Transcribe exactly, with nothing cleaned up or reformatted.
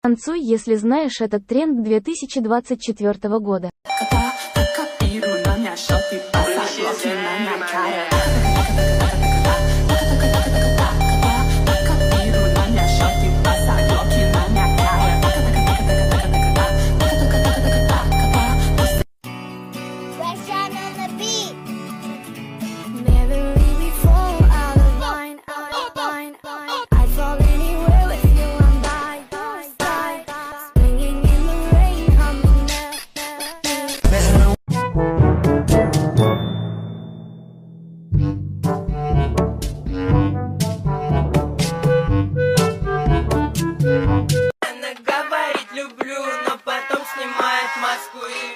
Танцуй, если знаешь этот тренд две тысячи двадцать четвёртого года. Она говорит люблю, но потом снимает маску и